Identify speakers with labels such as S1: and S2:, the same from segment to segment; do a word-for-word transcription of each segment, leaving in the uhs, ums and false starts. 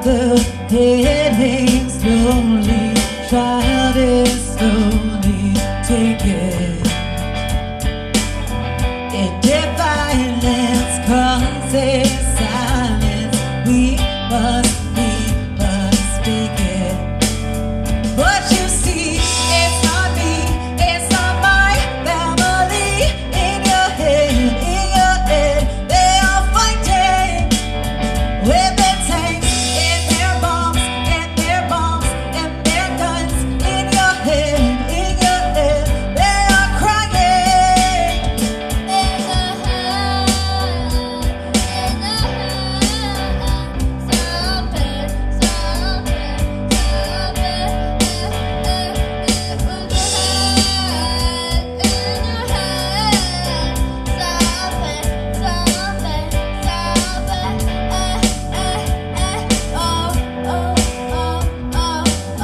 S1: another heading slowly, try to slowly take it. And if violence causes silence, we must, we must take it. But you see, it's not me, it's not my family. In your head, in your head, they are fighting with their tanks and their bombs and their bombs and their guns. In your head, in your head, they are crying. In the head, in the head, so bad, so bad, so bad. In the head, in your head, so bad, so bad, so bad. Oh, oh, oh, oh,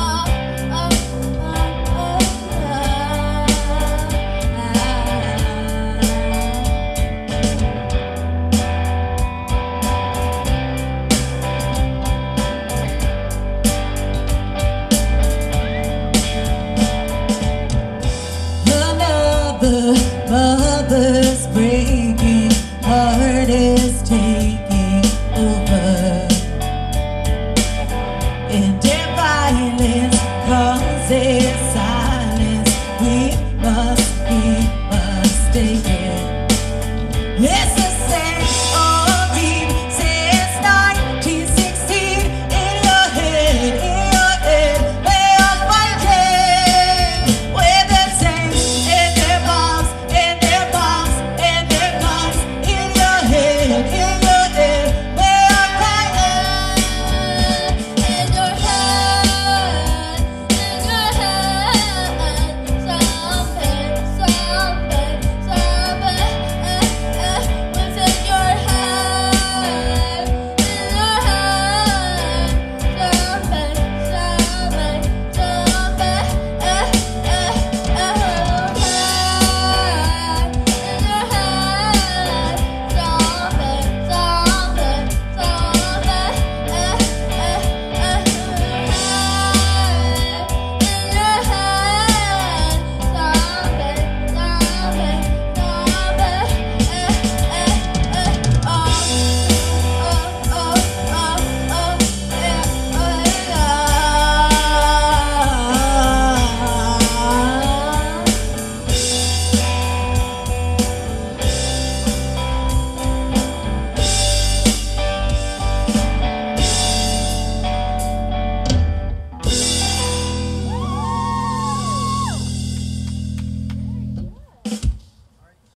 S1: another mother's breaking heart is taking over, and if violence causes silence, we must, we must take it. It's the same.